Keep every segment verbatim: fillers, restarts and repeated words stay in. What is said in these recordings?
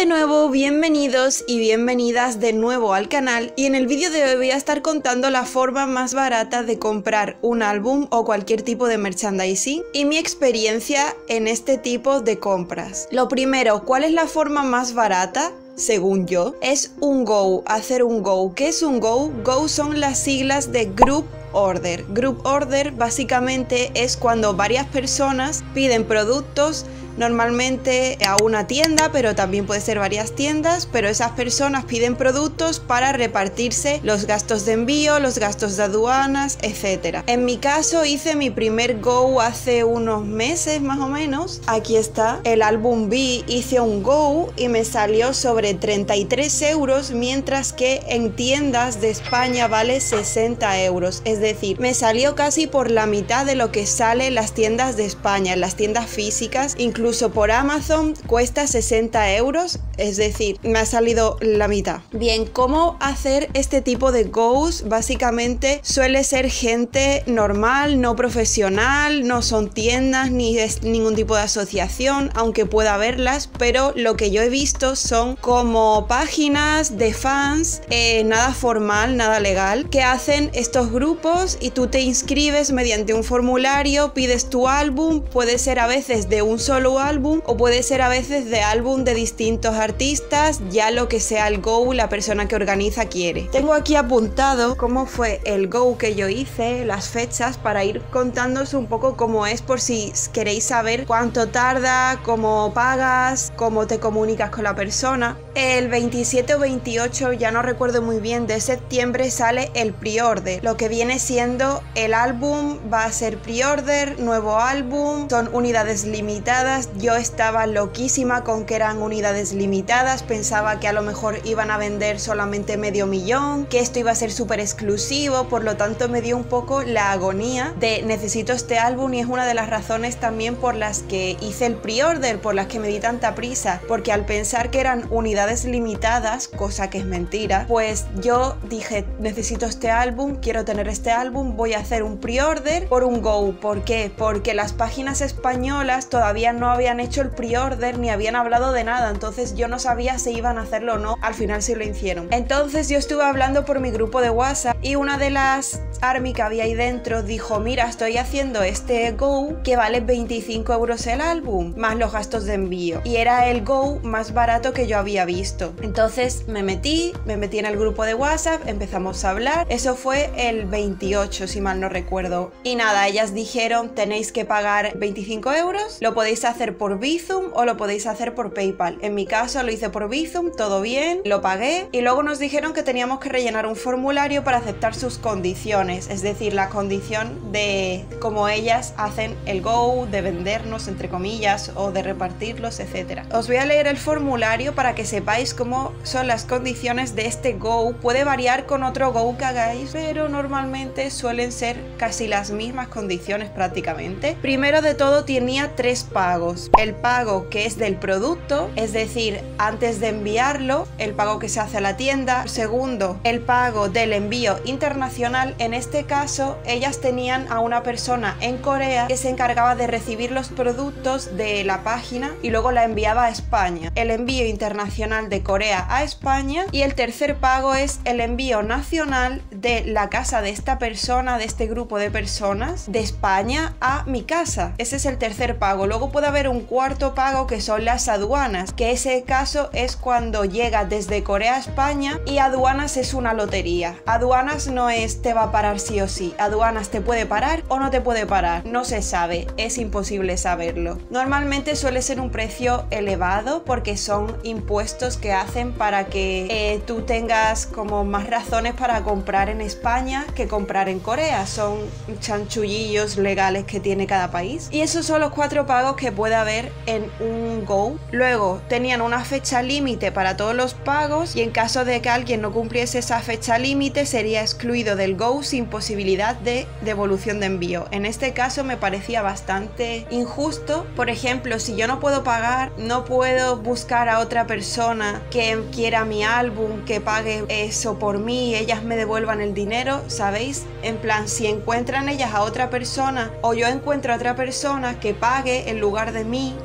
de nuevo, bienvenidos y bienvenidas de nuevo al canal, y en el vídeo de hoy voy a estar contando la forma más barata de comprar un álbum o cualquier tipo de merchandising y mi experiencia en este tipo de compras. Lo primero, ¿cuál es la forma más barata? Según yo, es un Go, hacer un Go. ¿Qué es un Go? Go son las siglas de Group Order. Group Order básicamente es cuando varias personas piden productos, normalmente a una tienda, pero también puede ser varias tiendas, pero esas personas piden productos para repartirse los gastos de envío, los gastos de aduanas, etcétera. En mi caso hice mi primer Go hace unos meses más o menos. Aquí está el álbum B, hice un Go y me salió sobre treinta y tres euros, mientras que en tiendas de España vale sesenta euros, es decir, me salió casi por la mitad de lo que sale en las tiendas de España, en las tiendas físicas. Incluso Incluso por Amazon cuesta sesenta euros, es decir, me ha salido la mitad. Bien, ¿cómo hacer este tipo de Go's? Básicamente suele ser gente normal, no profesional, no son tiendas ni es ningún tipo de asociación, aunque pueda haberlas, pero lo que yo he visto son como páginas de fans, eh, nada formal, nada legal, que hacen estos grupos y tú te inscribes mediante un formulario, pides tu álbum, puede ser a veces de un solo álbum o puede ser a veces de álbum de distintos artistas, ya lo que sea el Go la persona que organiza quiere. Tengo aquí apuntado cómo fue el Go que yo hice, las fechas, para ir contándoos un poco cómo es, por si queréis saber cuánto tarda, cómo pagas, cómo te comunicas con la persona. El veintisiete o veintiocho, ya no recuerdo muy bien, de septiembre sale el pre-order, lo que viene siendo el álbum va a ser pre-order, nuevo álbum, son unidades limitadas. Yo estaba loquísima con que eran unidades limitadas, pensaba que a lo mejor iban a vender solamente medio millón, que esto iba a ser súper exclusivo, por lo tanto me dio un poco la agonía de necesito este álbum, y es una de las razones también por las que hice el pre-order, por las que me di tanta prisa, porque al pensar que eran unidades limitadas, cosa que es mentira, pues yo dije necesito este álbum, quiero tener este álbum, voy a hacer un pre-order por un Go. ¿Por qué? Porque las páginas españolas todavía no habían hecho el pre-order ni habían hablado de nada, entonces yo no sabía si iban a hacerlo o no. Al final sí lo hicieron. Entonces yo estuve hablando por mi grupo de WhatsApp y una de las ARMY que había ahí dentro dijo: mira, estoy haciendo este Go que vale veinticinco euros el álbum más los gastos de envío, y era el Go más barato que yo había visto. Entonces me metí, me metí en el grupo de WhatsApp, empezamos a hablar. Eso fue el veintiocho si mal no recuerdo, y nada, ellas dijeron tenéis que pagar veinticinco euros, lo podéis hacer por Bizum o lo podéis hacer por PayPal. En mi caso lo hice por Bizum, todo bien, lo pagué, y luego nos dijeron que teníamos que rellenar un formulario para aceptar sus condiciones, es decir, la condición de cómo ellas hacen el Go, de vendernos entre comillas o de repartirlos, etcétera. Os voy a leer el formulario para que sepáis cómo son las condiciones de este Go. Puede variar con otro Go que hagáis, pero normalmente suelen ser casi las mismas condiciones prácticamente. Primero de todo tenía tres pagos: el pago que es del producto, es decir, antes de enviarlo, el pago que se hace a la tienda. Segundo, el pago del envío internacional. En este caso ellas tenían a una persona en Corea que se encargaba de recibir los productos de la página y luego la enviaba a España. El envío internacional de Corea a España. Y el tercer pago es el envío nacional de la casa de esta persona, de este grupo de personas, de España a mi casa. Ese es el tercer pago. Luego puede haber un cuarto pago que son las aduanas, que ese caso es cuando llega desde Corea a España, y aduanas es una lotería. Aduanas no es te va a parar sí o sí, aduanas te puede parar o no te puede parar, no se sabe, es imposible saberlo. Normalmente suele ser un precio elevado porque son impuestos que hacen para que eh, tú tengas como más razones para comprar en España que comprar en Corea. Son chanchullillos legales que tiene cada país, y esos son los cuatro pagos que puede haber en un Go. Luego tenían una fecha límite para todos los pagos, y en caso de que alguien no cumpliese esa fecha límite sería excluido del Go sin posibilidad de devolución de envío. En este caso me parecía bastante injusto. Por ejemplo, si yo no puedo pagar, no puedo buscar a otra persona que quiera mi álbum, que pague eso por mí y ellas me devuelvan el dinero, ¿sabéis? En plan, si encuentran ellas a otra persona o yo encuentro a otra persona que pague en lugar de mí,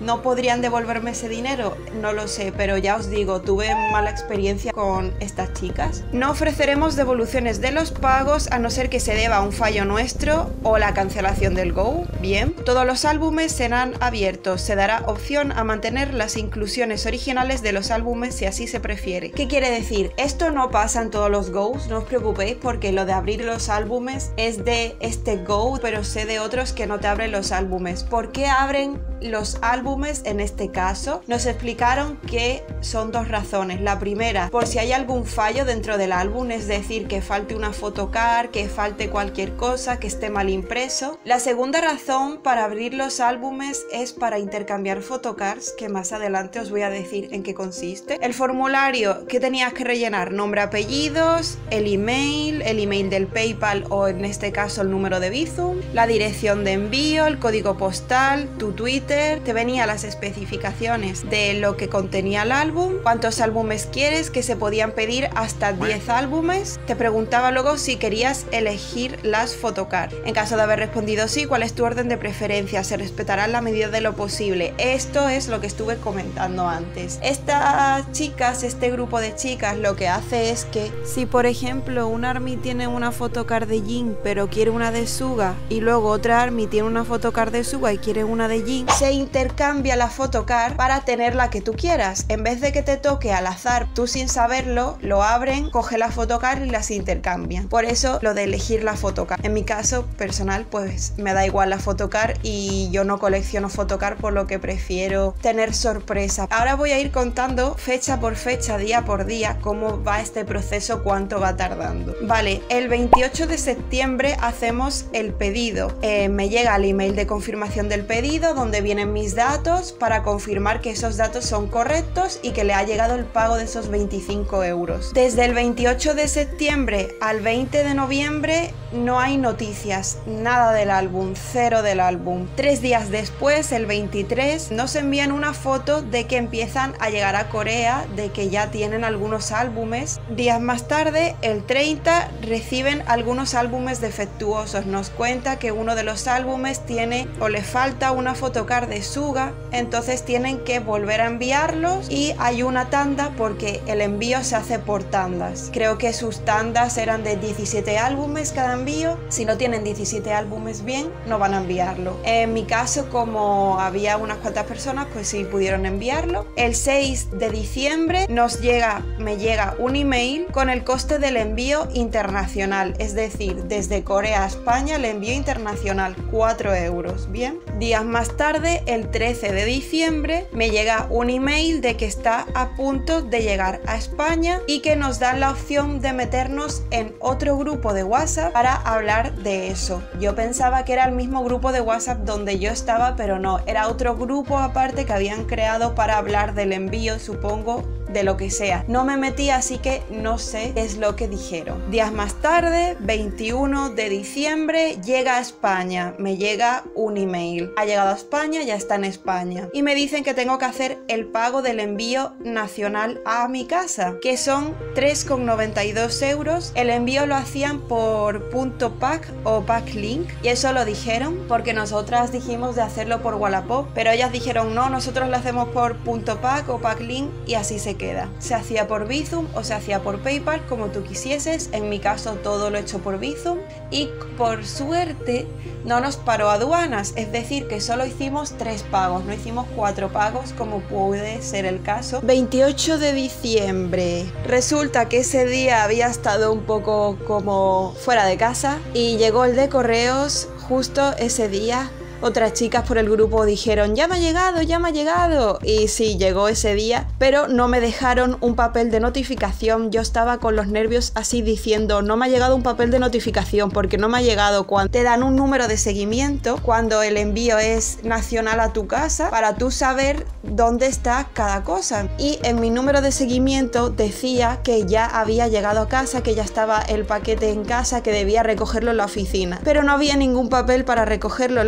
¿No podrían devolverme ese dinero? No lo sé, pero ya os digo, tuve mala experiencia con estas chicas. No ofreceremos devoluciones de los pagos a no ser que se deba a un fallo nuestro o la cancelación del Go. Bien. Todos los álbumes serán abiertos. Se dará opción a mantener las inclusiones originales de los álbumes si así se prefiere. ¿Qué quiere decir? Esto no pasa en todos los Go's, no os preocupéis, porque lo de abrir los álbumes es de este Go, pero sé de otros que no te abren los álbumes. ¿Por qué abren los álbumes en este caso? Nos explicaron que son dos razones. La primera, por si hay algún fallo dentro del álbum, es decir, que falte una photocard, que falte cualquier cosa, que esté mal impreso. La segunda razón para abrir los álbumes es para intercambiar photocards, que más adelante os voy a decir en qué consiste. El formulario que tenías que rellenar: nombre, apellidos, el email, el email del PayPal o en este caso el número de Bizum, la dirección de envío, el código postal, tu Twitter. Te venía las especificaciones de lo que contenía el álbum, cuántos álbumes quieres, que se podían pedir hasta diez álbumes. Te preguntaba luego si querías elegir las photocards. En caso de haber respondido sí, ¿cuál es tu orden de preferencia? Se respetará en la medida de lo posible. Esto es lo que estuve comentando antes. Estas chicas, este grupo de chicas, lo que hace es que si por ejemplo un ARMY tiene una photocard de Jin pero quiere una de Suga, y luego otra ARMY tiene una photocard de Suga y quiere una de Jin, se intercambia la photocard para tener la que tú quieras. En vez de que te toque al azar, tú sin saberlo, lo abren, coge la photocard y las intercambian. Por eso lo de elegir la photocard. En mi caso personal, pues me da igual la photocard y yo no colecciono photocard, por lo que prefiero tener sorpresa. Ahora voy a ir contando fecha por fecha, día por día, cómo va este proceso, cuánto va tardando. Vale, el veintiocho de septiembre hacemos el pedido. Eh, me llega el email de confirmación del pedido donde vienen mis datos para confirmar que esos datos son correctos y que le ha llegado el pago de esos veinticinco euros. Desde el veintiocho de septiembre al veinte de noviembre no hay noticias, nada del álbum, cero del álbum. Tres días después, el veintitrés, nos envían una foto de que empiezan a llegar a Corea, de que ya tienen algunos álbumes. Días más tarde, el treinta, reciben algunos álbumes defectuosos. Nos cuenta que uno de los álbumes tiene o le falta una photocard de Suga, entonces tienen que volver a enviarlos y hay una tanda porque el envío se hace por tandas. Creo que sus tandas eran de diecisiete álbumes cada envío. Si no tienen diecisiete álbumes bien, no van a enviarlo. En mi caso, como había unas cuantas personas, pues sí pudieron enviarlo. El seis de diciembre nos llega, me llega un email con el coste del envío internacional, es decir, desde Corea a España el envío internacional, cuatro euros. Bien, días más tarde, el trece de diciembre, me llega un email de que está a punto de llegar a España y que nos dan la opción de meternos en otro grupo de WhatsApp para hablar de eso. Yo pensaba que era el mismo grupo de WhatsApp donde yo estaba, pero no, era otro grupo aparte que habían creado para hablar del envío, supongo, de lo que sea. No me metí, así que no sé qué es lo que dijeron. Días más tarde, veintiuno de diciembre, llega a España. Me llega un email. Ha llegado a España, ya está en España. Y me dicen que tengo que hacer el pago del envío nacional a mi casa, que son tres con noventa y dos euros. El envío lo hacían por punto pack o pack link, y eso lo dijeron porque nosotras dijimos de hacerlo por Wallapop, pero ellas dijeron no, nosotros lo hacemos por punto pack o pack link, y así se queda. Se hacía por Bizum o se hacía por PayPal, como tú quisieses. En mi caso todo lo he hecho por Bizum y por suerte no nos paró aduanas, es decir que solo hicimos tres pagos, no hicimos cuatro pagos como puede ser el caso. veintiocho de diciembre, resulta que ese día había estado un poco como fuera de casa y llegó el de correos justo ese día. Otras chicas por el grupo dijeron ya me ha llegado, ya me ha llegado, y sí, llegó ese día, pero no me dejaron un papel de notificación. Yo estaba con los nervios así diciendo no me ha llegado un papel de notificación porque no me ha llegado. Cuando te dan un número de seguimiento cuando el envío es nacional a tu casa para tú saber dónde está cada cosa, y en mi número de seguimiento decía que ya había llegado a casa, que ya estaba el paquete en casa, que debía recogerlo en la oficina, pero no había ningún papel para recogerlo en la oficina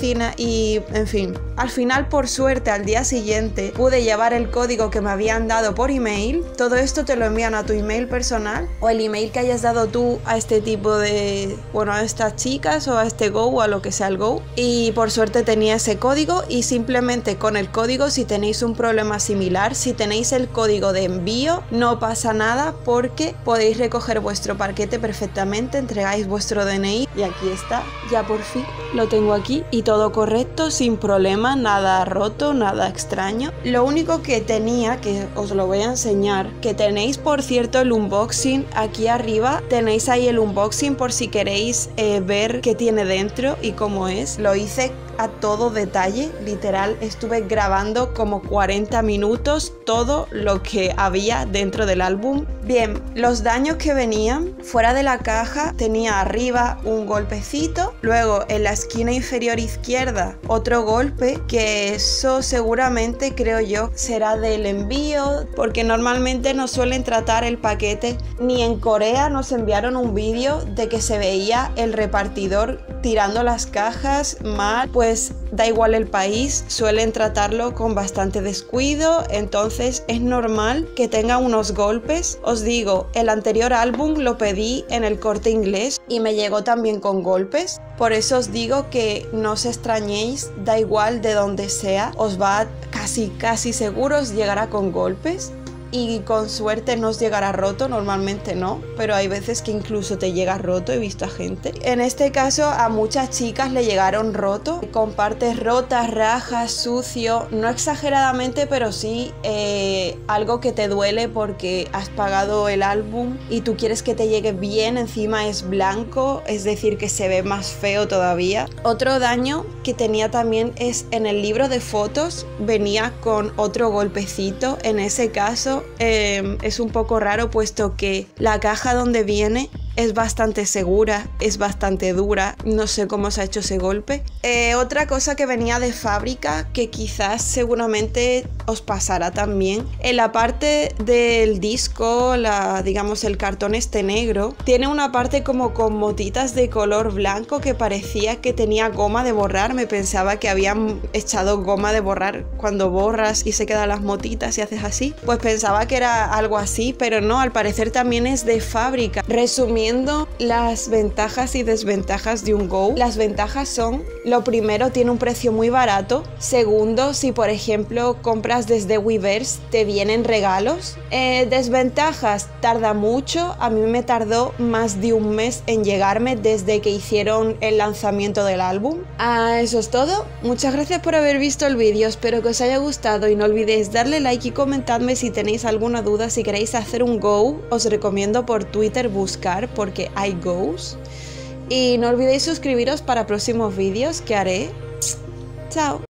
página y, en fin, al final, por suerte, al día siguiente pude llevar el código que me habían dado por email. Todo esto te lo envían a tu email personal o el email que hayas dado tú a este tipo de, bueno, a estas chicas o a este Go o a lo que sea el Go. Y por suerte tenía ese código y simplemente con el código, si tenéis un problema similar, si tenéis el código de envío, no pasa nada porque podéis recoger vuestro paquete perfectamente, entregáis vuestro D N I y aquí está, ya por fin lo tengo aquí y todo correcto, sin problema, nada roto, nada extraño. Lo único que tenía, que os lo voy a enseñar, que tenéis por cierto el unboxing aquí arriba, tenéis ahí el unboxing por si queréis eh, ver qué tiene dentro y cómo es. Lo hice a todo detalle, literal, estuve grabando como cuarenta minutos todo lo que había dentro del álbum. Bien, los daños que venían fuera de la caja, tenía arriba un golpecito, luego en la esquina inferior izquierda otro golpe, que eso seguramente creo yo será del envío, porque normalmente no suelen tratar el paquete, ni en Corea nos enviaron un vídeo de que se veía el repartidor tirando las cajas mal, pues da igual el país, suelen tratarlo con bastante descuido, entonces es normal que tenga unos golpes. Os digo, el anterior álbum lo pedí en el Corte Inglés y me llegó también con golpes, por eso os digo que no os extrañéis, da igual de donde sea, os va casi casi seguro os llegará con golpes. Y con suerte no os llegará roto, normalmente no, pero hay veces que incluso te llega roto, he visto a gente. En este caso a muchas chicas le llegaron roto, con partes rotas, rajas, sucio, no exageradamente, pero sí eh, algo que te duele porque has pagado el álbum y tú quieres que te llegue bien, encima es blanco, es decir que se ve más feo todavía. Otro daño que tenía también es en el libro de fotos, venía con otro golpecito, en ese caso Eh, es un poco raro puesto que la caja donde viene es bastante segura, es bastante dura, no sé cómo se ha hecho ese golpe. Eh, otra cosa que venía de fábrica, que quizás seguramente os pasará también, en la parte del disco, la, digamos el cartón este negro, tiene una parte como con motitas de color blanco que parecía que tenía goma de borrar, me pensaba que habían echado goma de borrar cuando borras y se quedan las motitas y haces así, pues pensaba que era algo así, pero no, al parecer también es de fábrica. Resumiendo las ventajas y desventajas de un Go, las ventajas son, lo primero, tiene un precio muy barato. Segundo, si por ejemplo compras desde Weverse te vienen regalos. Eh, desventajas, tarda mucho, a mí me tardó más de un mes en llegarme desde que hicieron el lanzamiento del álbum. Ah, eso es todo, muchas gracias por haber visto el vídeo, espero que os haya gustado y no olvidéis darle like y comentadme si tenéis alguna duda. Si queréis hacer un Go, os recomiendo por Twitter buscar, porque hay Go's. Y no olvidéis suscribiros para próximos vídeos que haré. Chao.